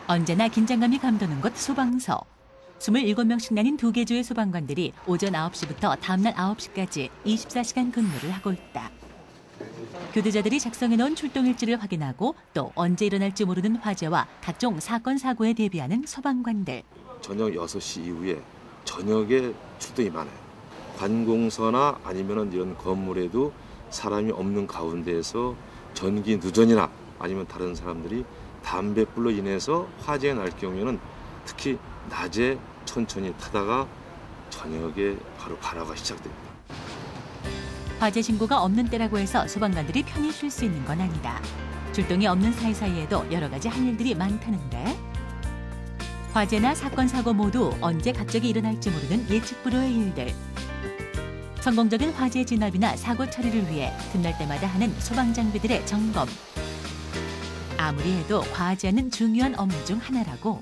언제나 긴장감이 감도는 곳 소방서. 27명씩 나뉜 2개 조의 소방관들이 오전 9시부터 다음날 9시까지 24시간 근무를 하고 있다. 교대자들이 작성해놓은 출동일지를 확인하고 또 언제 일어날지 모르는 화재와 각종 사건, 사고에 대비하는 소방관들. 저녁 6시 이후에 저녁에 출동이 많아요. 관공서나 아니면 이런 건물에도 사람이 없는 가운데에서 전기 누전이나 아니면 다른 사람들이 담뱃불로 인해서 화재가 날 경우에는 특히 낮에 천천히 타다가 저녁에 바로 발화가 시작됩니다. 화재 신고가 없는 때라고 해서 소방관들이 편히 쉴 수 있는 건 아니다. 출동이 없는 사이사이에도 여러 가지 할 일들이 많다는데 화재나 사건, 사고 모두 언제 갑자기 일어날지 모르는 예측 불허의 일들. 성공적인 화재 진압이나 사고 처리를 위해 틈날 때마다 하는 소방장비들의 점검. 아무리 해도 과하지 않은 중요한 업무 중 하나라고.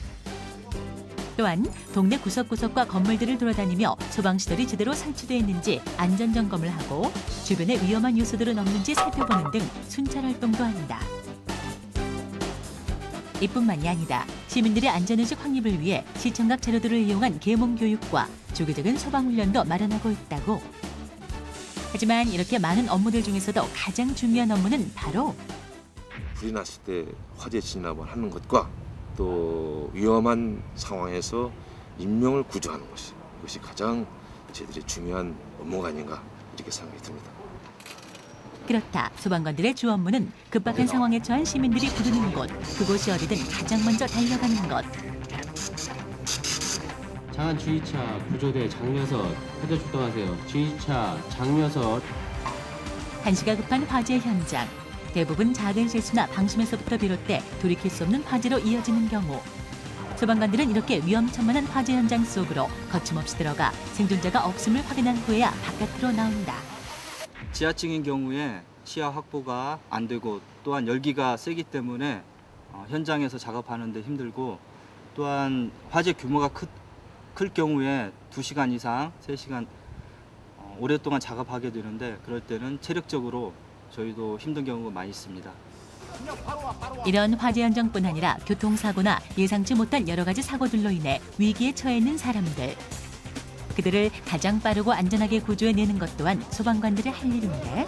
또한 동네 구석구석과 건물들을 돌아다니며 소방시설이 제대로 설치되어 있는지 안전점검을 하고 주변에 위험한 요소들은 없는지 살펴보는 등 순찰 활동도 한다. 이뿐만이 아니다. 시민들의 안전의식 확립을 위해 시청각 자료들을 이용한 계몽교육과 주기적인 소방훈련도 마련하고 있다고. 하지만 이렇게 많은 업무들 중에서도 가장 중요한 업무는 바로 불이 났을 때 화재 진압을 하는 것과 또 위험한 상황에서 인명을 구조하는 것이 그것이 가장 저희들의 중요한 업무가 아닌가 이렇게 생각이 듭니다. 그렇다. 소방관들의 주 업무는 급박한 상황에 처한 시민들이 부르는 곳, 그곳이 어디든 가장 먼저 달려가는 것. 장안 주의차 구조대 장려석 해저 출동하세요. 주의차 장려석. 한시가 급한 화재 현장. 대부분 작은 실수나 방심에서부터 비롯돼 돌이킬 수 없는 화재로 이어지는 경우 소방관들은 이렇게 위험천만한 화재 현장 속으로 거침없이 들어가 생존자가 없음을 확인한 후에야 바깥으로 나온다. 지하층인 경우에 시야 확보가 안 되고 또한 열기가 세기 때문에 현장에서 작업하는 데 힘들고 또한 화재 규모가 클 경우에 2시간 이상, 3시간 오랫동안 작업하게 되는데 그럴 때는 체력적으로 저희도 힘든 경우가 많이 있습니다. 이런 화재 현장뿐 아니라 교통사고나 예상치 못한 여러 가지 사고들로 인해 위기에 처해 있는 사람들. 그들을 가장 빠르고 안전하게 구조해내는 것 또한 소방관들의 할 일인데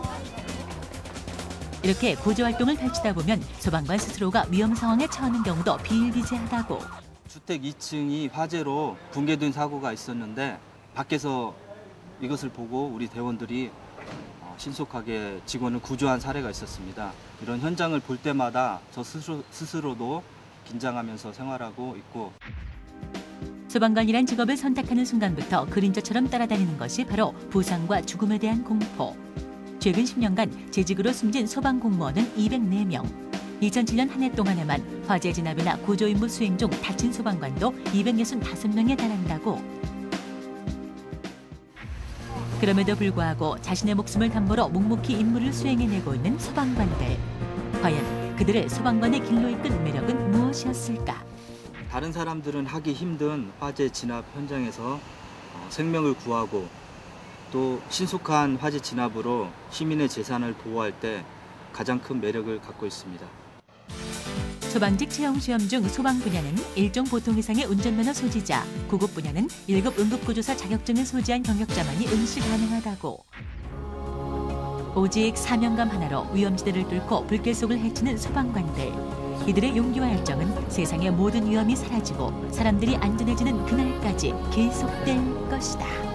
이렇게 구조활동을 펼치다 보면 소방관 스스로가 위험 상황에 처하는 경우도 비일비재하다고. 주택 2층이 화재로 붕괴된 사고가 있었는데 밖에서 이것을 보고 우리 대원들이 신속하게 직원을 구조한 사례가 있었습니다. 이런 현장을 볼 때마다 저 스스로도 긴장하면서 생활하고 있고 소방관이란 직업을 선택하는 순간부터 그림자처럼 따라다니는 것이 바로 부상과 죽음에 대한 공포. 최근 10년간 재직으로 숨진 소방 공무원은 204명. 2007년 한 해 동안에만 화재 진압이나 구조 임무 수행 중 다친 소방관도 265명에 달한다고. 그럼에도 불구하고 자신의 목숨을 담보로 묵묵히 임무를 수행해내고 있는 소방관들. 과연 그들의 소방관의 길로 이끈 매력은 무엇이었을까? 다른 사람들은 하기 힘든 화재 진압 현장에서 생명을 구하고 또 신속한 화재 진압으로 시민의 재산을 보호할 때 가장 큰 매력을 갖고 있습니다. 소방직 채용시험 중 소방 분야는 1종 보통 이상의 운전면허 소지자, 9급 분야는 1급 응급구조사 자격증을 소지한 경력자만이 응시 가능하다고. 오직 사명감 하나로 위험지대를 뚫고 불길 속을 헤치는 소방관들. 이들의 용기와 열정은 세상의 모든 위험이 사라지고 사람들이 안전해지는 그날까지 계속될 것이다.